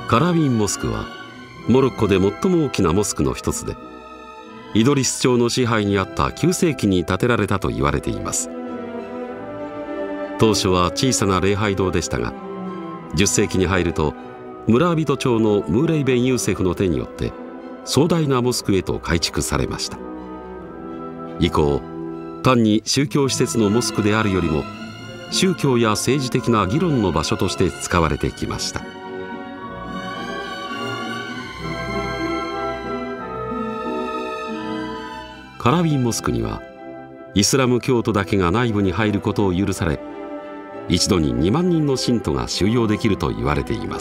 カラウィンモスクはモロッコで最も大きなモスクの一つで、イドリス朝の支配にあった9世紀に建てられたと言われています。当初は小さな礼拝堂でしたが、10世紀に入ると村人長のムーレイ・ベン・ユーセフの手によって壮大なモスクへと改築されました。以降、単に宗教施設のモスクであるよりも宗教や政治的な議論の場所として使われてきました。カラウィンモスクにはイスラム教徒だけが内部に入ることを許され、一度に2万人の信徒が収容できると言われています。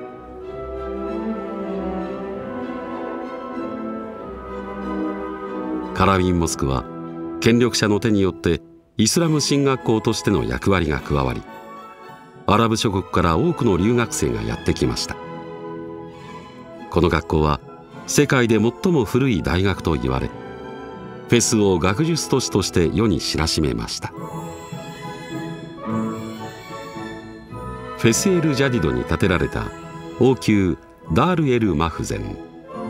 カラウィンモスクは権力者の手によってイスラム神学校としての役割が加わり、アラブ諸国から多くの留学生がやってきました。この学校は世界で最も古い大学と言われ、フェスを学術都市として世に知らしめました。フェスエル・ジャディドに建てられた王宮ダール・エル・マフゼン。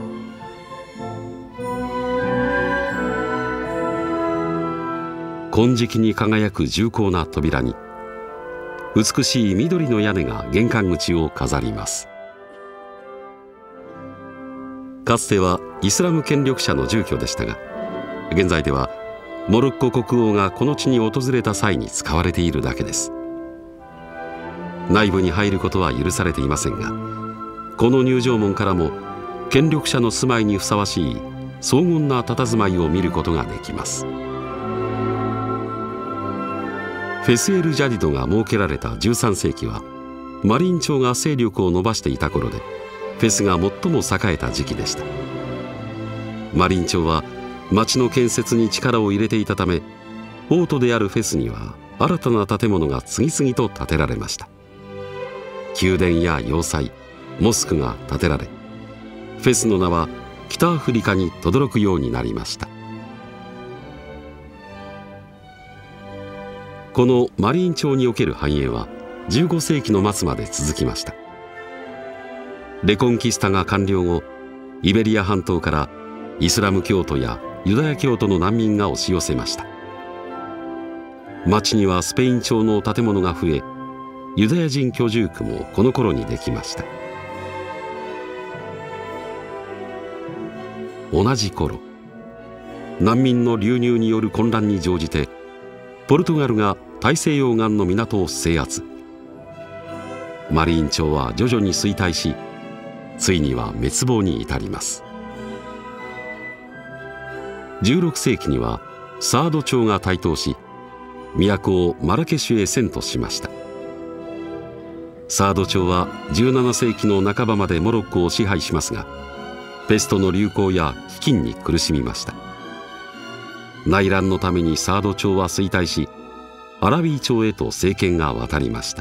金色に輝く重厚な扉に美しい緑の屋根が玄関口を飾ります。かつてはイスラム権力者の住居でしたが、現在ではモロッコ国王がこの地に訪れた際に使われているだけです。内部に入ることは許されていませんが、この入場門からも権力者の住まいにふさわしい荘厳な佇まいを見ることができます。フェスエル・ジャディドが設けられた13世紀はマリン朝が勢力を伸ばしていた頃で、フェスが最も栄えた時期でした。マリン朝は町の建設に力を入れていたため、王都であるフェスには新たな建物が次々と建てられました。宮殿や要塞、モスクが建てられ、フェスの名は北アフリカに轟くようになりました。このマリン朝における繁栄は15世紀の末まで続きました。レコンキスタが完了後、イベリア半島からイスラム教徒やユダヤ教徒の難民が押し寄せました。町にはスペイン朝の建物が増え、ユダヤ人居住区もこの頃にできました。同じ頃、難民の流入による混乱に乗じてポルトガルが大西洋岸の港を制圧。マリーン朝は徐々に衰退し、ついには滅亡に至ります。16世紀にはサード朝が台頭し、都をマラケシュへ遷都しました。サード朝は17世紀の半ばまでモロッコを支配しますが、ペストの流行や飢饉に苦しみました。内乱のためにサード朝は衰退し、アラビー朝へと政権が渡りました。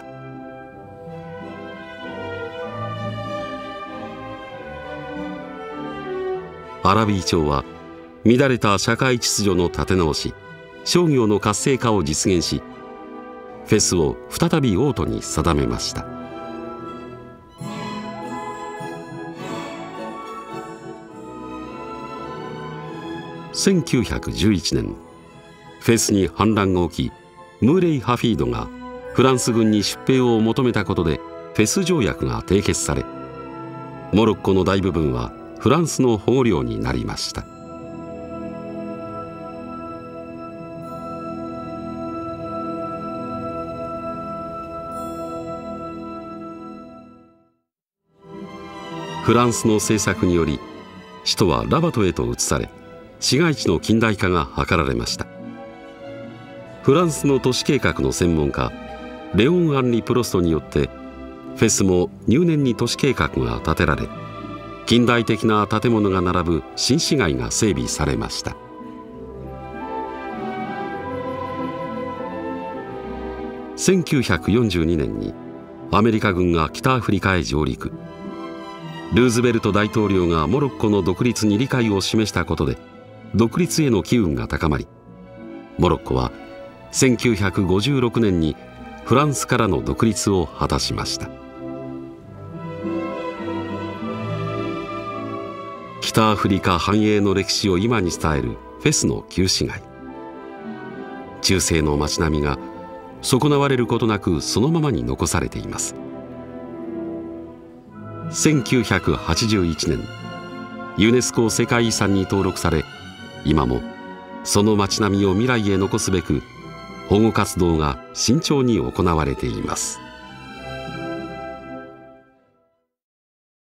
アラビー朝は乱れた社会秩序の立て直し、商業の活性化を実現し、フェスを再び王都に定めました。1911年、フェスに反乱が起き、ムーレイ・ハフィードがフランス軍に出兵を求めたことでフェス条約が締結され、モロッコの大部分はフランスの保護領になりました。フランスの政策により首都はラバトへと移され、市街地の近代化が図られました。フランスの都市計画の専門家レオン・アンリ・プロストによってフェスも入念に都市計画が立てられ、近代的な建物が並ぶ新市街が整備されました。1942年にアメリカ軍が北アフリカへ上陸。ルーズベルト大統領がモロッコの独立に理解を示したことで独立への機運が高まり、モロッコは1956年にフランスからの独立を果たしました。 北アフリカ繁栄の歴史を今に伝えるフェスの旧市街。中世の街並みが損なわれることなくそのままに残されています。1981年ユネスコ世界遺産に登録され、今もその街並みを未来へ残すべく保護活動が慎重に行われています。